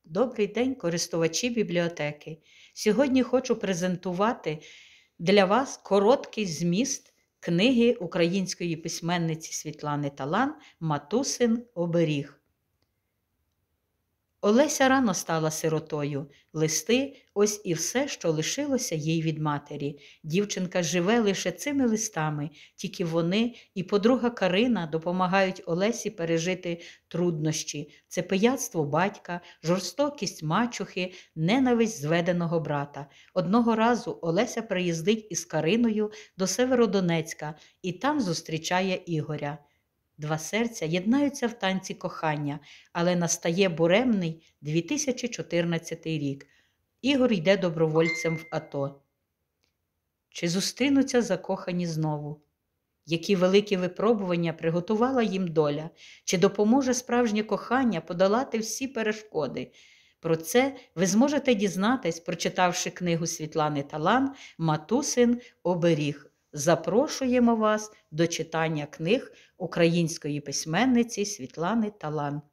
Добрий день, користувачі бібліотеки. Сьогодні хочу презентувати для вас короткий зміст книги української письменниці Світлани Талан «Матусин оберіг». Олеся рано стала сиротою. Листи – ось і все, що лишилося їй від матері. Дівчинка живе лише цими листами, тільки вони і подруга Карина допомагають Олесі пережити труднощі. Це пияцтво батька, жорстокість мачухи, ненависть зведеного брата. Одного разу Олеся приїздить із Кариною до Северодонецька і там зустрічає Ігоря. Два серця єднаються в танці кохання, але настає буремний 2014 рік. Ігор йде добровольцем в АТО. Чи зустрінуться закохані знову? Які великі випробування приготувала їм доля? Чи допоможе справжнє кохання подолати всі перешкоди? Про це ви зможете дізнатись, прочитавши книгу Світлани Талан «Матусин оберіг». Запрошуємо вас до читання книг української письменниці Світлани Талан.